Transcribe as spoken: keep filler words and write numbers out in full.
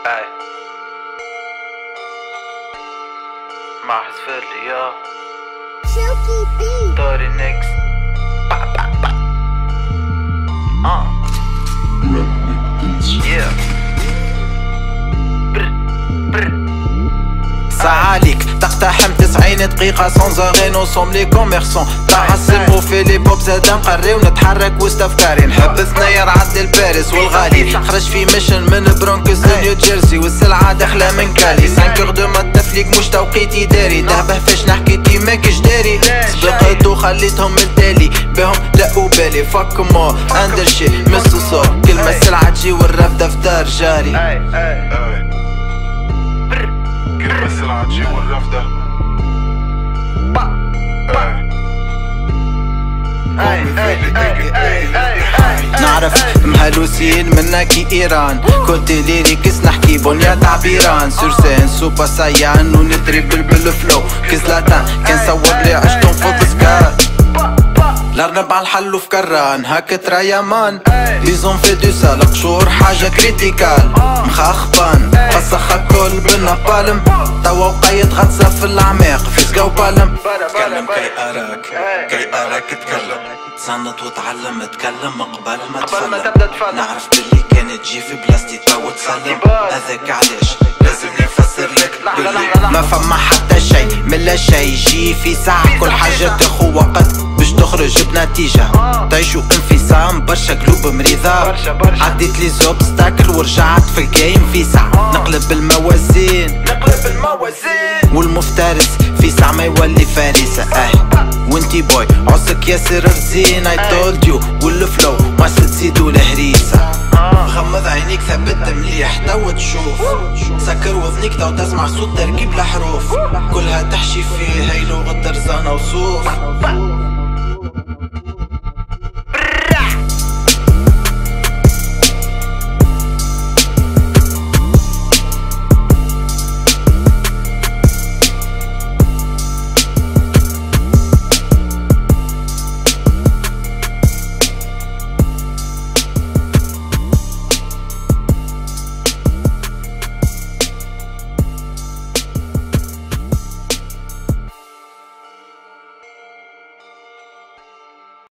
اي مع حزفر يا شوكي بي دوري نيكس با با با اه يا بر بر ساعاليك تقتحم تسعين دقيقة سون اغي سوم لي كوميرسون تعصم وفي لي بوب زادا نقري ونتحرك وسط افكاري نحب ثنايا عدل باريس والغالي خرج في ميشن من برونكوس لنيو جيرسي والسلعة داخلة من كالي خمسة دو ما التفليك مش توقيتي داري دهبه فاش نحكي ماكش داري سبقت وخليتهم التالي بهم لا بالي فك مو اندر شي مسو صو كلمة السلعة تجي والرفدة في دار جاري كلمة السلعة تجي والرفدة نعرف مهلوسين منك ايران كنت ليريكس نحكي بنيا تعبيران سور سين سوبا سايان ونتريبل بالفلو كزلاتان كان صور لي عشتون فوق سكار الارنب عالحل في كران هاك تريامان بيزون في دو سال قشور حاجة كريتيكال مخاخبان فسخ الكل بالنبالم توا وقيت غطسة في العماق في سقا وبالم تكلم كي اراك كي اراك تكلم تصنت وتعلم تكلم قبل ما تفلم نعرف باللي كانت تجي في بلاستي تو تسلم هذاك علاش لازم نفسر لك باللي ما فما حتى شي من لا شي يجي في ساعة كل حاجة تاخو وقت باش تخرج بنتيجة تعيشو انفصام برشا قلوب مريضة عديت لي زوبستاكل ورجعت في الجيم في ساعة نقلب الموازين نقلب الموازين والمفترس في ساعة ما يولي فريسة اه وانتي بوي عصك ياسر رزين I told you والفلو ما ستزيدو الهريسة غمض عينيك ثبت مليح تو تشوف سكر وذنيك تو تسمع صوت تركيب الحروف كلها تحشي فيه هي لغة ترزانة وصوف